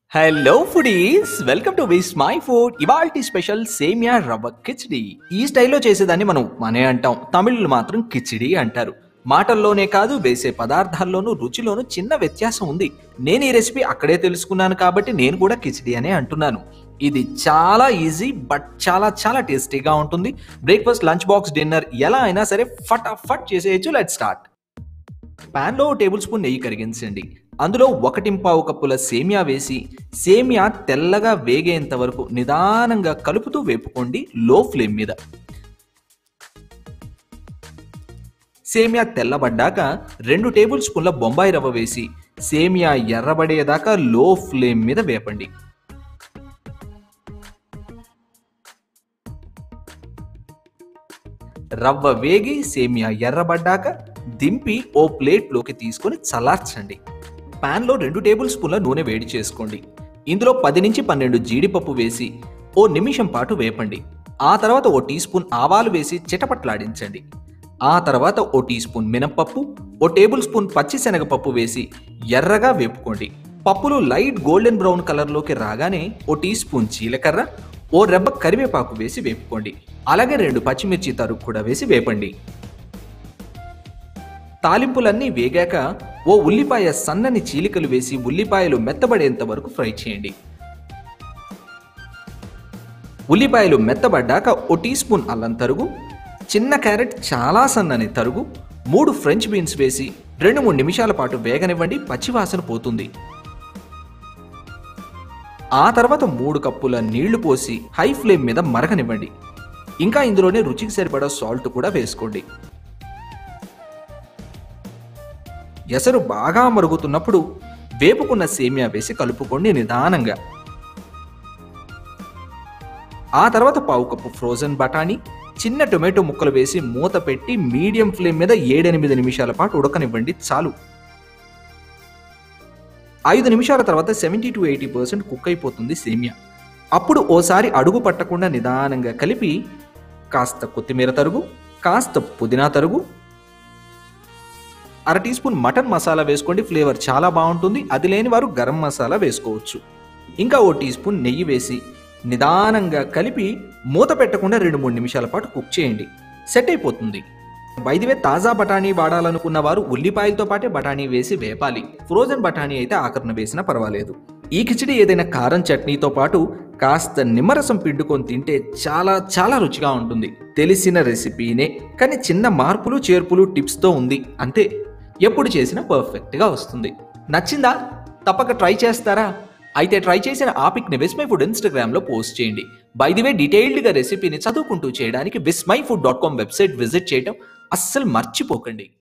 Hello foodies, welcome to Vismai food. ఇవాల్టి special సేమియా రవ్వ కిచడి. ఈ స్టైల్లో చేసేదాన్ని మనం మనే అంటాం, తమిళులు మాత్రం కిచడి అంటారు. మాటల్లోనే కాదు, వేసే పదార్థాల్లోనూ రుచిలోనూ చిన్న వ్యత్యాసం ఉంది. నేను ఈ రెసిపీ అక్కడే తెలుసుకున్నాను కాబట్టి నేను కూడా కిచడి అనే అంటున్నాను. ఇది చాలా ఈజీ బట్ చాలా చాలా టేస్టీగా ఉంటుంది. బ్రేక్ఫాస్ట్, లంచ్ బాక్స్, డిన్నర్ ఎలా అయినా సరే ఫటాఫట్ చేసేయచ్చు. Let's start. పాన్లో టేబుల్ స్పూన్ నెయ్యి కరిగించండి. అందులో 1.5 కప్పుల సేమియా వేసి సేమియా తెల్లగా వేగేంత వరకు నిదానంగా కలుపుతూ వేపుకోండి లో ఫ్లేమ్ మీద. సేమియా తెల్లబడ్డాక 2 టేబుల్ స్పూన్ల బొంబాయి రవ్వ వేసి సేమియా ఎర్రబడేదాకా లో ఫ్లేమ్ మీద వేపండి. రవ్వ వేగి సేమియా ఎర్రబడ్డాక దింపి ఓ ప్లేట్లోకి తీసుకొని చల్లార్చండి. పాన్లో 2 టేబుల్ స్పూన్ల నూనె వేడి చేసుకోండి. ఇందులో 10 నుంచి 12 జీడిపప్పు వేసి ఓ నిమిషం పాటు వేపండి. ఆ తర్వాత ఓ టీ స్పూన్ ఆవాలు వేసి చిటపట్లాడించండి. ఆ తర్వాత ఓ టీ స్పూన్ మినప్పప్పు, ఓ టేబుల్ స్పూన్ పచ్చిశనగపప్పు వేసి ఎర్రగా వేపుకోండి. పప్పులు లైట్ గోల్డెన్ బ్రౌన్ కలర్లోకి రాగానే ఓ టీ స్పూన్ జీలకర్ర, ఓ రెబ్బ కరివేపాకు వేసి వేపుకోండి. అలాగే 2 పచ్చిమిర్చి తరుగు కూడా వేసి వేపండి. తాలింపులన్నీ వేగాక ఓ ఉల్లిపాయ సన్నని చీలికలు వేసి ఉల్లిపాయలు మెత్తబడేంత వరకు ఫ్రై చేయండి. ఉల్లిపాయలు మెత్తబడ్డాక ఓ టీ స్పూన్ అల్లం తరుగు, చిన్న క్యారెట్ చాలా సన్నని తరుగు, 3 ఫ్రెంచ్ బీన్స్ వేసి 2-3 నిమిషాల పాటు వేగనివ్వండి. పచ్చివాసన పోతుంది. ఆ తర్వాత 3 కప్పుల నీళ్లు పోసి హై ఫ్లేమ్ మీద మరగనివ్వండి. ఇంకా ఇందులోనే రుచికి సరిపడా సాల్ట్ కూడా వేసుకోండి. ఎసరు బాగా మరుగుతున్నప్పుడు వేపుకున్న సేమియా వేసి కలుపుకోండి నిదానంగా. ఆ తర్వాత 1/4 కప్పు ఫ్రోజన్ బఠానీ, చిన్న టొమాటో ముక్కలు వేసి మూత పెట్టి మీడియం ఫ్లేమ్ మీద 7-8 నిమిషాల పాటు ఉడకనివ్వండి. చాలు. 5 నిమిషాల తర్వాత 70-80% కుక్ అయిపోతుంది సేమియా. అప్పుడు ఓసారి అడుగు పట్టకుండా నిదానంగా కలిపి కాస్త కొత్తిమీర తరుగు, కాస్త పుదీనా తరుగు, 1/2 టీ స్పూన్ మటన్ మసాలా వేసుకోండి. ఫ్లేవర్ చాలా బాగుంటుంది. అది లేని వారు గరం మసాలా వేసుకోవచ్చు. ఇంకా ఓ టీ స్పూన్ నెయ్యి వేసి నిదానంగా కలిపి మూత పెట్టకుండా 2-3 నిమిషాల పాటు కుక్ చేయండి. సెట్ అయిపోతుంది. బై ది వే, తాజా బఠానీ వాడాలనుకున్న వారు ఉల్లిపాయలతో పాటే బఠానీ వేసి వేపాలి. ఫ్రోజన్ బఠానీ అయితే ఆఖరణ వేసినా పర్వాలేదు. ఈ కిచడి ఏదైనా కారం చట్నీతో పాటు కాస్త నిమ్మరసం పిండుకొని తింటే చాలా చాలా రుచిగా ఉంటుంది. తెలిసిన రెసిపీనే, కానీ చిన్న మార్పులు చేర్పులు టిప్స్తో ఉంది అంతే. ఎప్పుడు చేసినా పర్ఫెక్ట్గా వస్తుంది. నచ్చిందా? తప్పక ట్రై చేస్తారా? అయితే ట్రై చేసిన ఆ పిక్ని విస్మై ఫుడ్ ఇన్స్టాగ్రామ్లో పోస్ట్ చేయండి. బై ది వే, డీటెయిల్డ్గా రెసిపీని చదువుకుంటూ చేయడానికి vismaifood.com వెబ్సైట్ విజిట్ చేయడం అస్సలు మర్చిపోకండి.